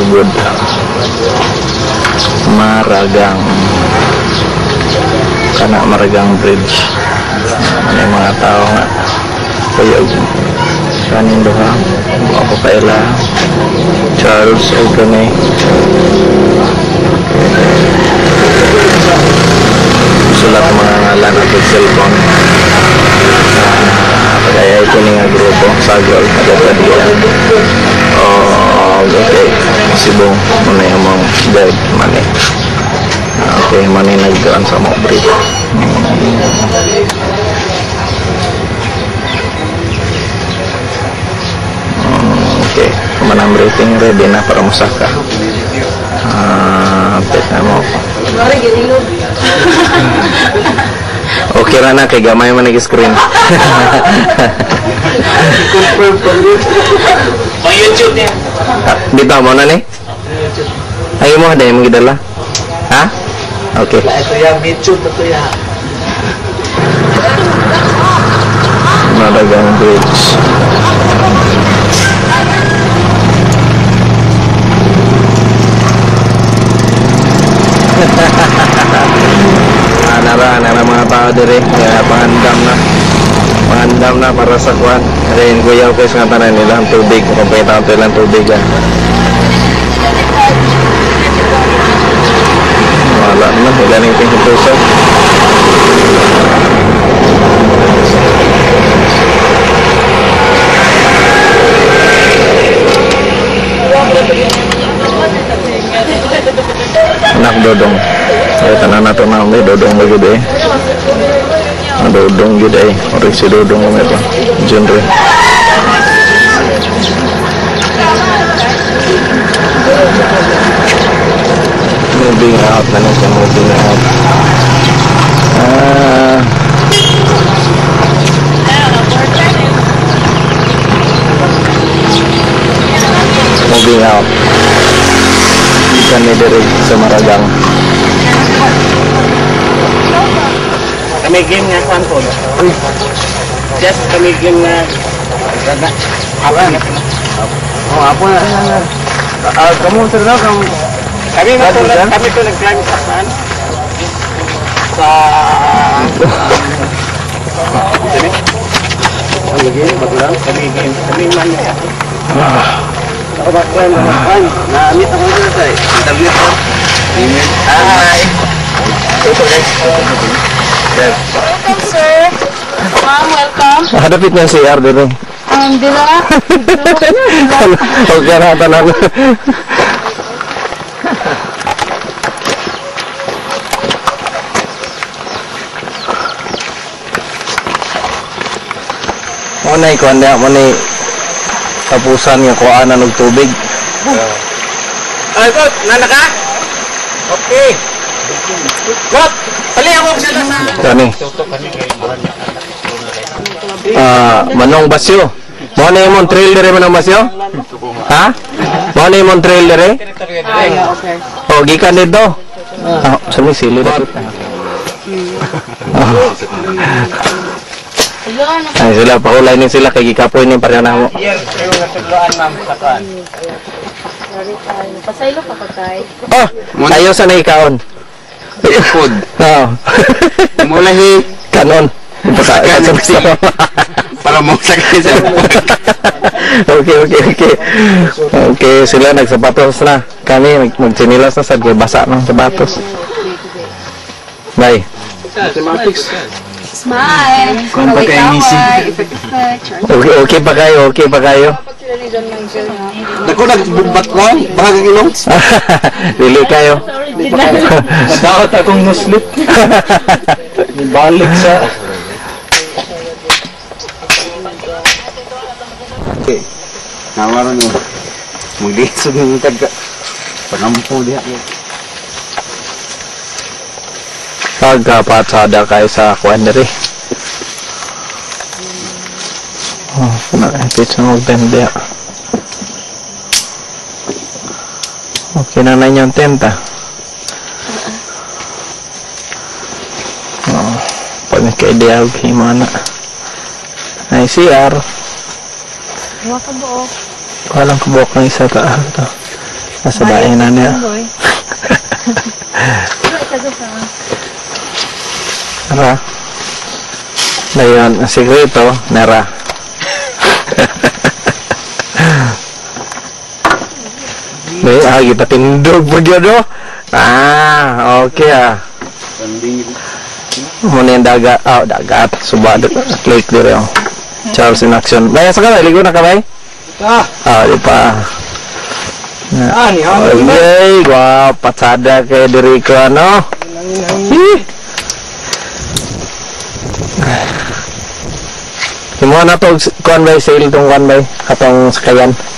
good. Maragang kana Maragang Bridge. May mga tao nga kuyog kanin doha ako kaila Charles o kani sulat mga ngalan at cellphone kaya ito nga grupo sagol kadadian okay sibong muna yung mga guide mani okay mani nagdaan sa mga break okay manang briefing ready na para musaka pet na mo okay na kay gamay man nag-screen confirm from YouTube niya dito mo na ni ayaw mo dahil mo gidala ha? Okay ito yung YouTube ito yung Maragang Bridge nara mga tao diri kaya pangandam na para sa kuwan rin kuyaw kayo sa tanan nila ang tubig kumpeta ang ilang tubig wala naman ilan yung tingin anak dodong ay tanan nato na may dodong lagi deh dodong gitu orang si dodong apa genre moving out na siya moving out moving out kami dari sa Maragang kami game nga saan po just kami game nga apa kamu sering kamu kami matulad kami ito nag-climb sa saan sa kami game matulad kami man ako ba-climb na-meet ako dito sa interview ko hi welcome sir ma'am welcome hadapit na si CR dito dila okay na tanan Monay ko anda monay tapusan nga kuanan og tubig. Ay kot, nana ka? Okay. Kot, pali ako sila sa. Kani. Manong Basyo. Mo na imong trail dire Manong Basyo? Ha? Mo na imong trail dire? okay Oh, gikan dito. Sami sili na kita. Ay sila paulay ni sila kay gikapoy ni pareha na mo. Yes, kayo natuluan ma'am sa kan. pasaylo pa patay Ayo sa naikaon. Food. Oo. Mula hi Kanon. para mo sa kanisa. Okay, sila nagsapatos na. Kami magchinilas na sad kay basa ng sapatos. Bye. Mathematics. smile Okay pa kayo. Dako nagbumbat lang, baka ilong. Dili kayo. Daot akong nuslit. Balik sa Nawaro niyo. Magdisog ng taga. Panampo diha. Pagkapatsada kayo sa kwandari. Nakakit sa magtende. Okay na na yung tenta. Pag nagka-idea huwag himana. Ay CR. Wala ka buo. Walang kabok ng isa ta. Nasa dainan niya. Boy. Nara. Na yun, ang sikreto, nara. May agi patindog po dyan, no? Ah, okay ah. Muna yung dagat. Oh, dagat. Subad. Lake dire yung. Charles in action. May sa kamay, ligo na kamay? Ah, di pa. Ni Okay, wow, patsada kay diri ko, ano? Kumuha na to, kuhan bay, sale tong kuhan bay, katong sakayan.